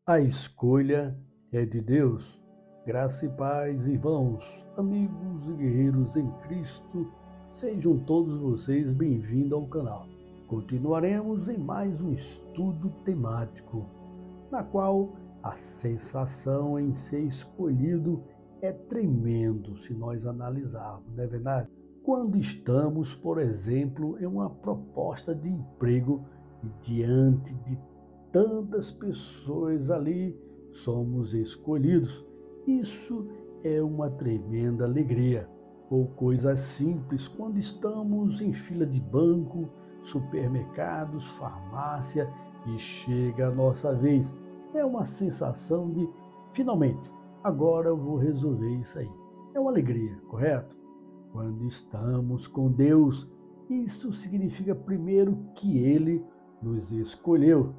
A escolha é de Deus. Graça e paz, irmãos, amigos e guerreiros em Cristo, sejam todos vocês bem-vindos ao canal. Continuaremos em mais um estudo temático, na qual a sensação em ser escolhido é tremendo se nós analisarmos, não é verdade? Quando estamos, por exemplo, em uma proposta de emprego e diante de tantas pessoas ali somos escolhidos. Isso é uma tremenda alegria. Ou coisa simples, quando estamos em fila de banco, supermercados, farmácia e chega a nossa vez. É uma sensação de, finalmente, agora eu vou resolver isso aí. É uma alegria, correto? Quando estamos com Deus, isso significa primeiro que Ele nos escolheu.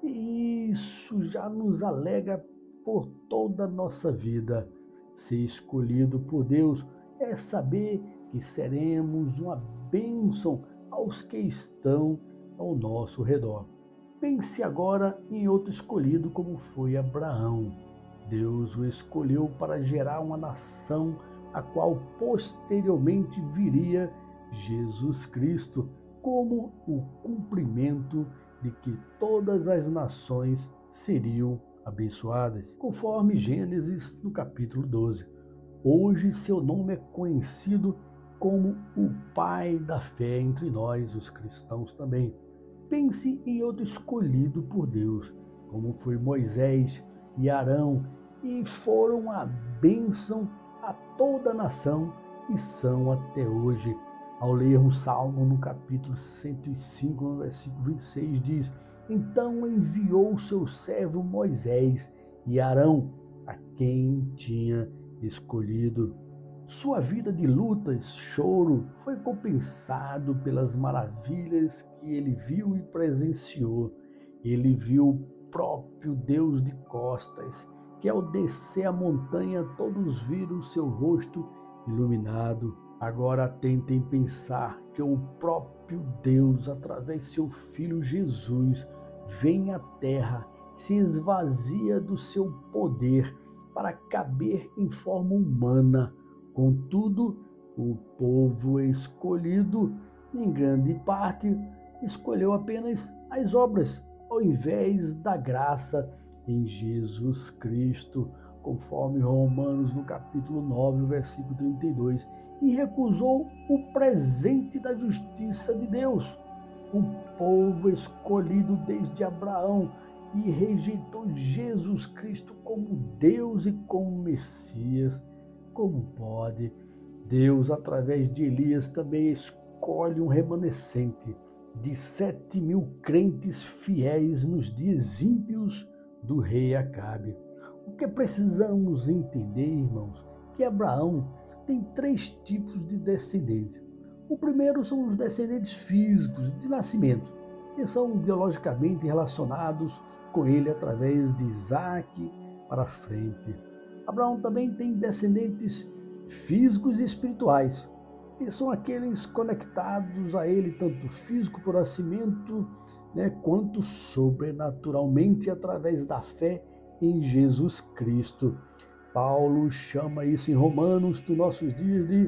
E isso já nos alegra por toda a nossa vida. Ser escolhido por Deus é saber que seremos uma bênção aos que estão ao nosso redor. Pense agora em outro escolhido como foi Abraão. Deus o escolheu para gerar uma nação a qual posteriormente viria Jesus Cristo como o cumprimento de que todas as nações seriam abençoadas, conforme Gênesis no capítulo 12. Hoje seu nome é conhecido como o Pai da fé entre nós, os cristãos também. Pense em outro escolhido por Deus, como foi Moisés e Arão, e foram a bênção a toda a nação e são até hoje. Ao lermos Salmo no capítulo 105, no versículo 26, diz: Então enviou o seu servo Moisés e Arão, a quem tinha escolhido. Sua vida de lutas, choro, foi compensado pelas maravilhas que ele viu e presenciou. Ele viu o próprio Deus de costas, que ao descer a montanha todos viram seu rosto iluminado. Agora tentem pensar que o próprio Deus, através de seu Filho Jesus, vem à terra, se esvazia do seu poder para caber em forma humana. Contudo, o povo escolhido, em grande parte, escolheu apenas as obras, ao invés da graça em Jesus Cristo, conforme Romanos no capítulo 9, versículo 32, e recusou o presente da justiça de Deus. O povo escolhido desde Abraão e rejeitou Jesus Cristo como Deus e como Messias. Como pode? Deus, através de Elias, também escolhe um remanescente de 7.000 crentes fiéis nos dias ímpios do rei Acabe. O que precisamos entender, irmãos, que Abraão tem 3 tipos de descendentes. O primeiro são os descendentes físicos de nascimento, que são biologicamente relacionados com ele através de Isaac para frente. Abraão também tem descendentes físicos e espirituais, que são aqueles conectados a ele, tanto físico por nascimento, quanto sobrenaturalmente através da fé em Jesus Cristo. Paulo chama isso em Romanos dos nossos dias de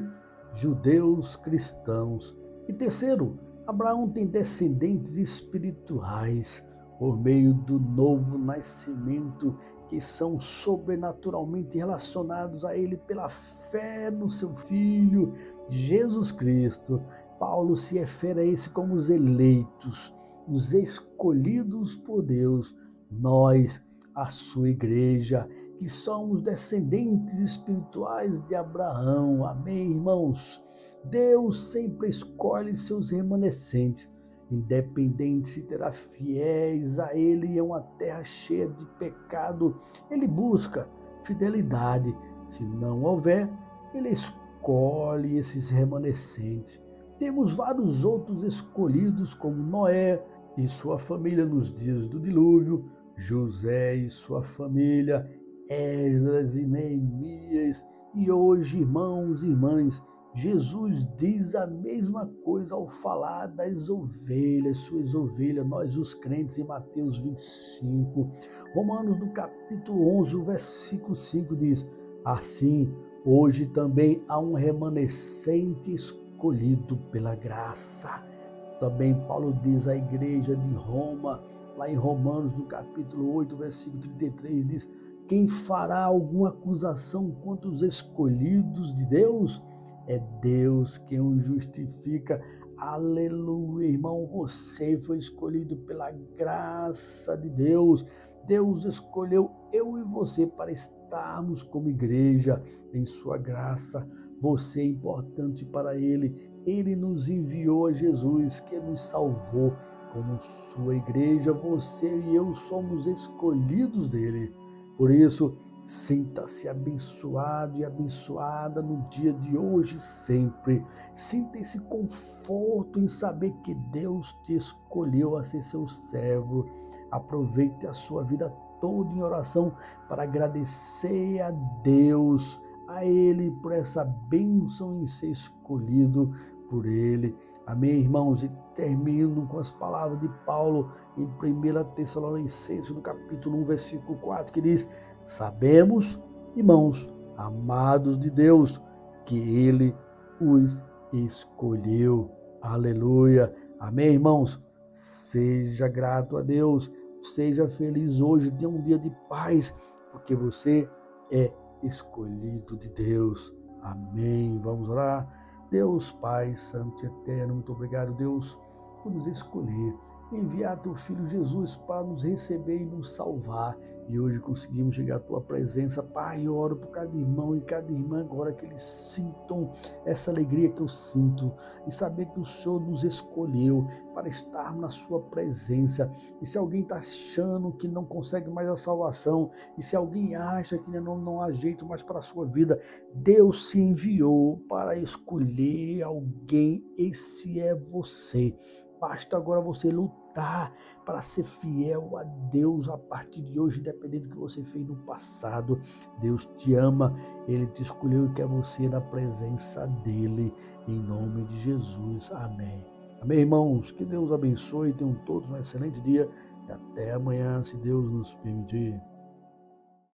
judeus cristãos. E terceiro, Abraão tem descendentes espirituais por meio do novo nascimento, que são sobrenaturalmente relacionados a ele pela fé no seu Filho, Jesus Cristo. Paulo se refere a esse como os eleitos, os escolhidos por Deus, nós, a sua igreja, que somos descendentes espirituais de Abraão. Amém, irmãos? Deus sempre escolhe seus remanescentes, independente se terá fiéis a Ele em uma terra cheia de pecado. Ele busca fidelidade. Se não houver, Ele escolhe esses remanescentes. Temos vários outros escolhidos, como Noé e sua família nos dias do dilúvio, José e sua família, Esdras e Neemias, e hoje, irmãos e irmãs, Jesus diz a mesma coisa ao falar das ovelhas, suas ovelhas, nós os crentes, em Mateus 25. Romanos, no capítulo 11, o versículo 5 diz: assim, hoje também há um remanescente escolhido pela graça. Também Paulo diz à igreja de Roma, lá em Romanos, no capítulo 8, versículo 33, diz: quem fará alguma acusação contra os escolhidos de Deus? É Deus quem os justifica. Aleluia, irmão, você foi escolhido pela graça de Deus. Deus escolheu eu e você para estarmos como igreja em sua graça. Você é importante para Ele. Ele nos enviou a Jesus, que nos salvou como sua igreja. Você e eu somos escolhidos dele. Por isso, sinta-se abençoado e abençoada no dia de hoje e sempre. Sinta esse conforto em saber que Deus te escolheu a ser seu servo. Aproveite a sua vida toda em oração para agradecer a Deus, a Ele, por essa bênção em ser escolhido por Ele. Amém, irmãos? E termino com as palavras de Paulo em 1 Tessalonicenses, no capítulo 1, versículo 4, que diz: sabemos, irmãos, amados de Deus, que Ele os escolheu. Aleluia. Amém, irmãos? Seja grato a Deus, seja feliz hoje, tenha um dia de paz, porque você é escolhido de Deus. Amém. Vamos orar. Deus, Pai Santo e Eterno, muito obrigado, Deus, por nos escolher, enviar teu Filho Jesus para nos receber e nos salvar. E hoje conseguimos chegar à tua presença. Pai, eu oro por cada irmão e cada irmã agora, que eles sintam essa alegria que eu sinto, e saber que o Senhor nos escolheu para estar na sua presença. E se alguém está achando que não consegue mais a salvação, e se alguém acha que não há jeito mais para a sua vida, Deus se enviou para escolher alguém. Esse é você. Basta agora você lutar para ser fiel a Deus a partir de hoje, independente do que você fez no passado. Deus te ama, Ele te escolheu e quer você na presença dEle, em nome de Jesus. Amém. Amém, irmãos? Que Deus abençoe, tenham todos um excelente dia e até amanhã, se Deus nos permitir.